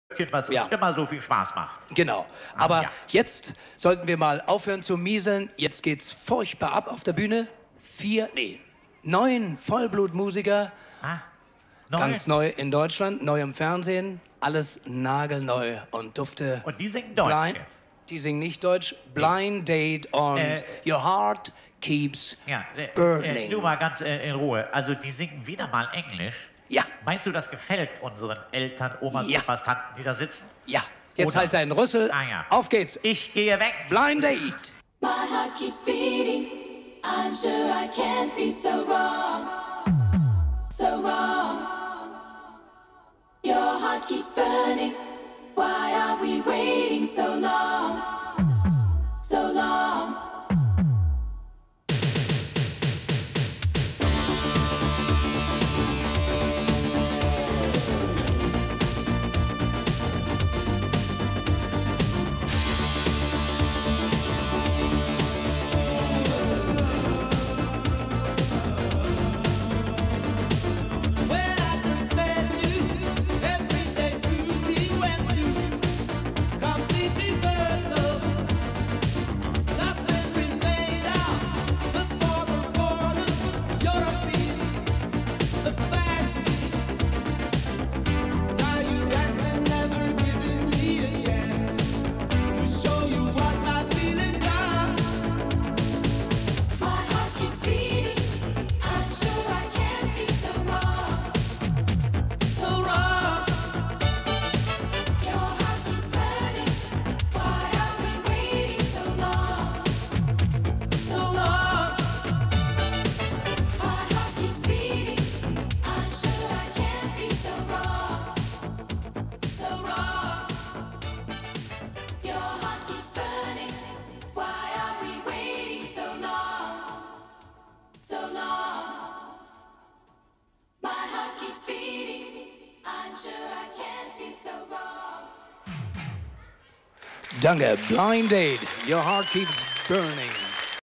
was uns immer so viel Spaß macht. Genau. Aber ja. Jetzt sollten wir mal aufhören zu mieseln. Jetzt geht's furchtbar ab auf der Bühne. 9 Vollblutmusiker. Ganz neu in Deutschland, neu im Fernsehen. Alles nagelneu und dufte. Und die singen Deutsch. Die singen nicht Deutsch. Blind Date und Your Heart Keeps Burning. Nur mal ganz in Ruhe. Also die singen wieder mal Englisch. Ja. Meinst du, das gefällt unseren Eltern, Omas, Opas, Tanten, die da sitzen? Ja. Jetzt halt deinen Rüssel. Auf geht's. Ich gehe weg. Blind Date. My heart keeps beating. I'm sure I can't be so wrong. So wrong. Your heart keeps burning. Why are we waiting so long? So long. Danke. Blind Date. Your Heart Keeps Burning.